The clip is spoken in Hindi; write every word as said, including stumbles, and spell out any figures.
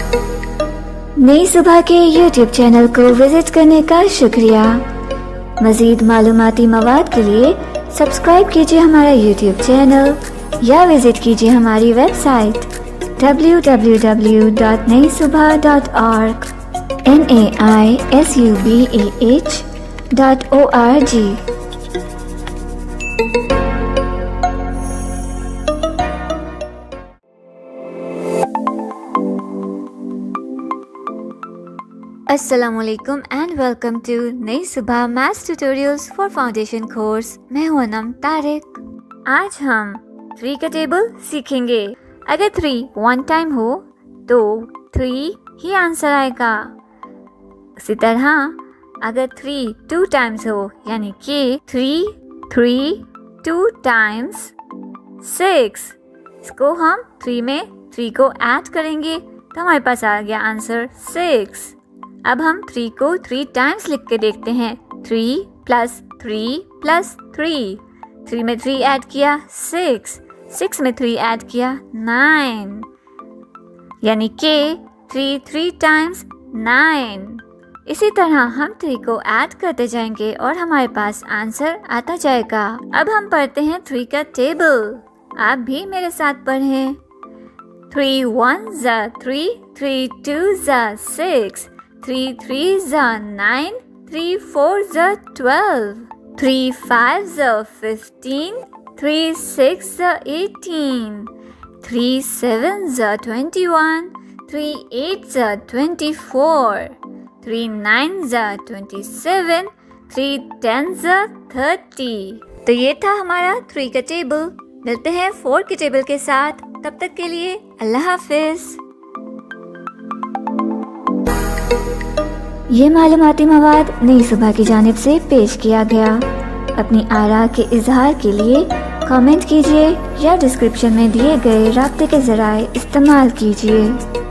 नई सुबह के यूट्यूब चैनल को विजिट करने का शुक्रिया। मजीद मालूमाती मवाद के लिए सब्सक्राइब कीजिए हमारा यूट्यूब चैनल या विजिट कीजिए हमारी website W W W dot Nai Subah dot org N A I S U B A H dot O R G. अस्सलामुअलैकुम and welcome to Nai Subah maths tutorials for foundation course. मैं हूं अनम तारिक। आज हम थ्री का टेबल सीखेंगे। अगर थ्री वन टाइम हो तो थ्री ही आंसर आएगा। उसी तरह अगर थ्री टू टाइम्स हो यानी कि three three two times six, इसको हम थ्री में थ्री को ऐड करेंगे तो हमारे पास आ गया आंसर सिक्स। अब हम थ्री को थ्री टाइम्स लिख के देखते हैं। Three plus three plus three, three में थ्री ऐड किया सिक्स, सिक्स में थ्री ऐड किया नाइन, यानी कि थ्री थ्री टाइम्स नाइन। इसी तरह हम थ्री को ऐड करते जाएंगे और हमारे पास आंसर आता जाएगा। अब हम पढ़ते हैं थ्री का टेबल। आप भी मेरे साथ पढ़ें। थ्री वन ज़ा थ्री, थ्री टू ज़ा सिक्स, थ्री थ्री ज़ा नाइन, थ्री फोर ज़ा ट्वेल्व, थ्री फाइव ज़ा फिफ्टीन, थ्री सिक्स ज़ा एटीन, थ्री सेवन ज़ा ट्वेंटी वन, थ्री एट ज़ा ट्वेंटी फोर, थ्री नाइन ज़ा ट्वेंटी सेवन, थ्री टेन ज़ा थर्टी। तो ये था हमारा थ्री का टेबल। मिलते हैं फोर के टेबल के साथ। तब तक के लिए अल्लाह हाफिज। ये मालूमाती मवाद नई सुबह की जानिब से पेश किया गया। अपनी आरा के इजहार के लिए कमेंट कीजिए या डिस्क्रिप्शन में दिए गए राब्ते के ज़राए इस्तेमाल कीजिए।